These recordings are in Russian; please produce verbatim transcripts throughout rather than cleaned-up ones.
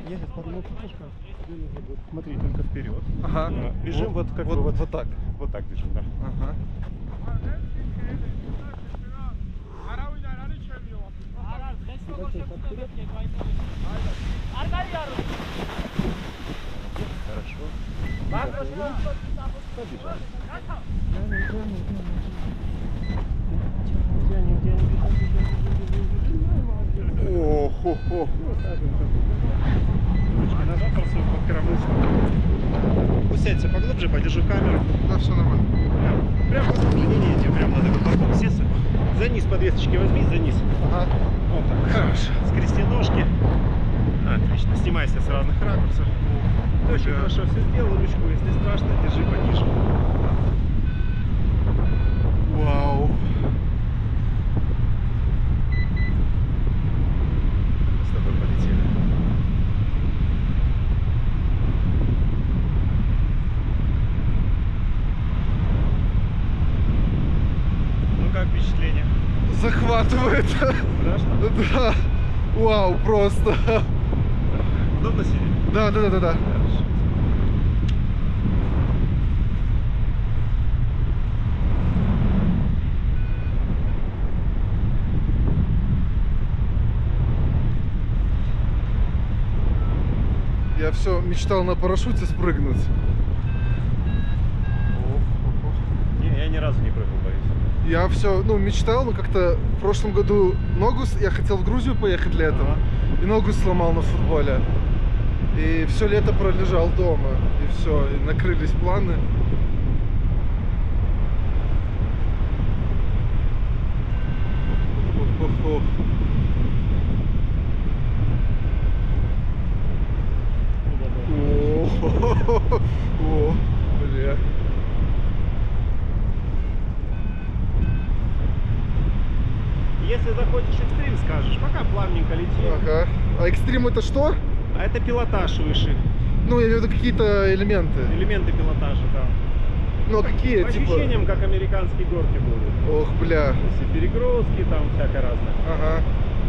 едет подмотка. Смотри, только вперед. Ага. Бежим вот, вот как вот, бы вот, вот так. Вот так бежим, да. Ага. Хорошо. Побежали. О, хо, хо. Ручки назад, просто под коромыслом. Усядься поглубже, подержи камеру. Да, все нормально. Прям не, не, не, тебе прям надо вот так сесть. За низ подвесочки возьми, за низ. Ага. Вот так. Хорошо. Скрести ножки. Отлично. Снимайся с разных ракурсов. Ты очень хорошо все сделал, ручку. Если страшно, держи пониже. Вау. Мы с тобой полетели. Ну как впечатление? Захватывает. Страшно? Да. Вау, просто. Удобно сидеть? Да, да, да, да, да. Хорошо. Я все мечтал на парашюте спрыгнуть. Не, я ни разу не прыгал, боюсь. Я все, ну, мечтал, но как-то в прошлом году ногу, с- я хотел в Грузию поехать летом, Ага. и ногу сломал на футболе. И все лето пролежал дома, и все, и накрылись планы. Ох-ох-ох. О, о, бля. Если захочешь экстрим, скажешь, пока плавненько лети. Ага. А экстрим это что? А это пилотаж выше. Ну, я имею в виду какие-то элементы. Элементы пилотажа, да. Ну, а какие, По типа? ощущениям, как американские горки будут. Ох, бля. Если перегрузки, там всякое разное. Ага.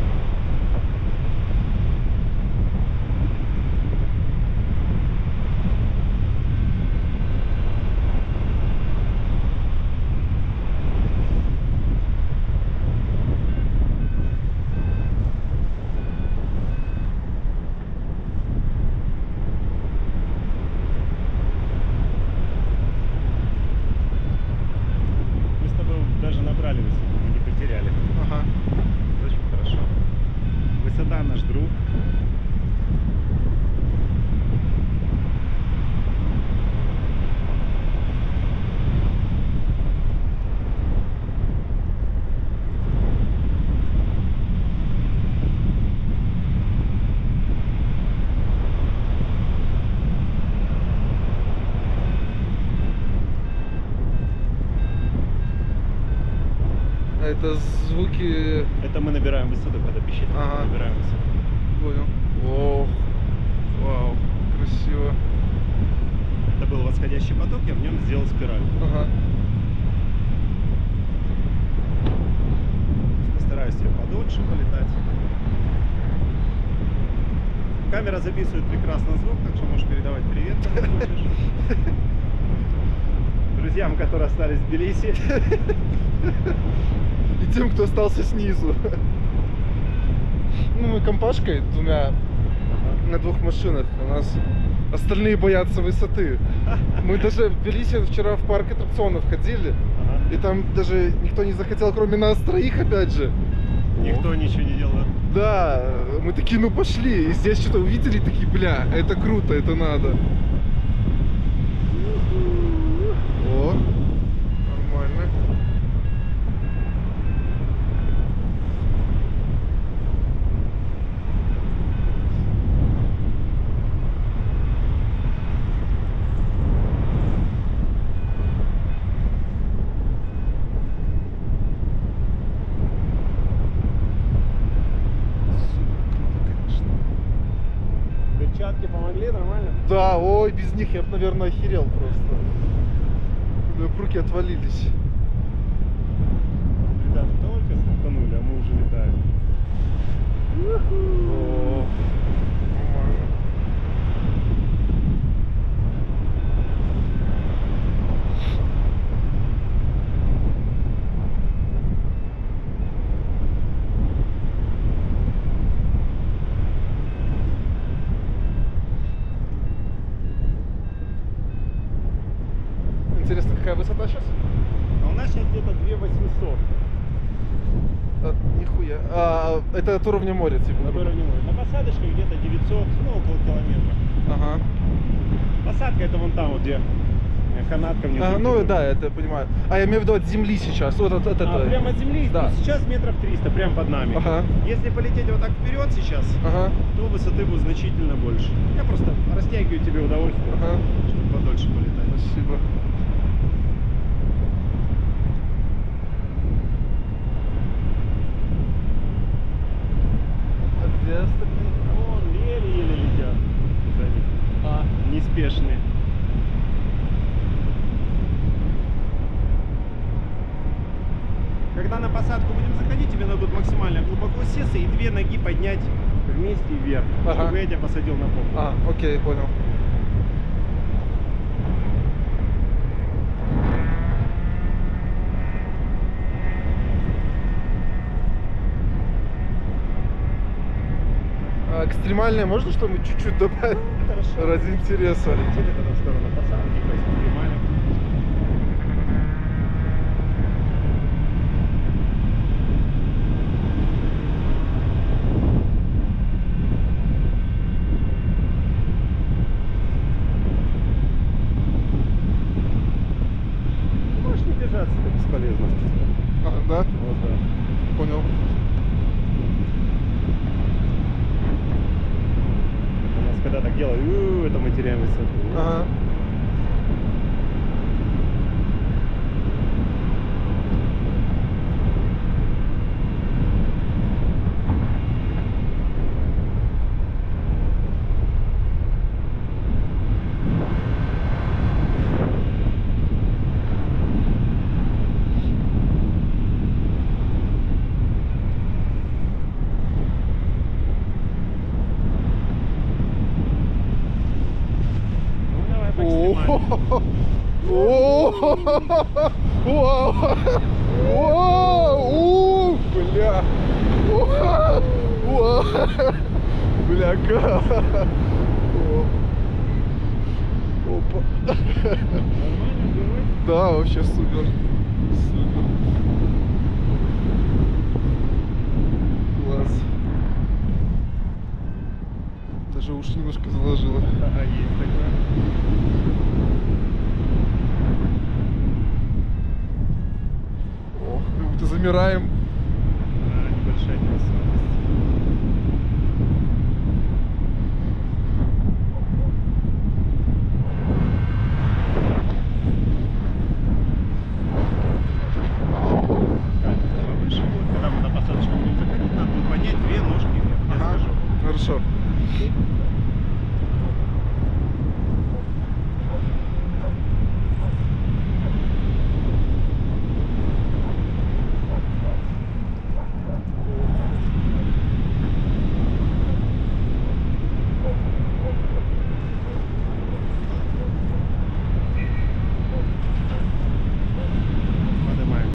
Мы с тобой даже набрали высоту, мы не потеряли. Ага. Очень хорошо. Высота наш друг. А это звуки... Это мы набираем высоту, когда пищит. Ага. Набираем высоту. Понял. Ох. Вау. Красиво. Это был восходящий поток, я в нем сделал спираль. Ага. Постараюсь тебе подольше полетать. Камера записывает прекрасно звук, так что можешь передавать привет, кому хочешь. Друзьям, которые остались в Тбилиси. И тем, кто остался снизу. Ну, мы компашкой двумя на двух машинах. У нас остальные боятся высоты. Мы даже в Тбилиси вчера в парк аттракционов ходили. Ага. И там даже никто не захотел, кроме нас троих, опять же. Никто ничего не делает. Да, мы такие, ну пошли. И здесь что-то увидели, такие, бля, это круто, это надо. О, нормально. Перчатки помогли, нормально? Да, ой, без них я бы, наверное, охерел просто. У меня руки отвалились. Ребята только стартанули, а мы уже летаем. О, нормально. какая высота сейчас? А у нас сейчас где-то две тысячи восемьсот. А, нихуя. А, это от уровня моря, типа. На уровне моря. На посадочке где-то девятьсот, ну около километра. Ага. Посадка это вон там, вот где канатка внизу. А, ну да, это я понимаю. А я имею в виду от земли сейчас. Вот от, от А, этого. прямо от земли? Да. Ну, сейчас метров триста, прямо под нами. Ага. Если полететь вот так вперед сейчас, Ага. то высоты будет значительно больше. Я просто растягиваю тебе удовольствие, Ага. чтобы подольше полетать. Спасибо. А где остальные? Вон, еле-еле летят. Вот они. А. Неспешные. Когда на посадку будем заходить, тебе надо будет максимально глубоко сесть и две ноги поднять вместе вверх, Ага. чтобы я тебя посадил на пол. А, окей, понял. А экстремальное можно что-нибудь чуть-чуть добавить? Хорошо. Ради интереса. Полетели тогда в сторону посадки, по экстремале. Можешь не держаться, это бесполезно. А, да? Вот, да. Понял. У нас когда так делают, у, это мы теряем высоту. Ага. Ну давай по экстремальному. О, бля. Бля, как. Опа. Нормально, живой? Да, вообще супер. Супер. Класс. Даже уши немножко заложило. Ага, есть такое. Ох, как будто замираем. А, небольшая невесомость. Так, повыше будет. Когда мы на посадочку будем заходить, надо будет поднять две ножки вверх. Я Ага. скажу. Хорошо.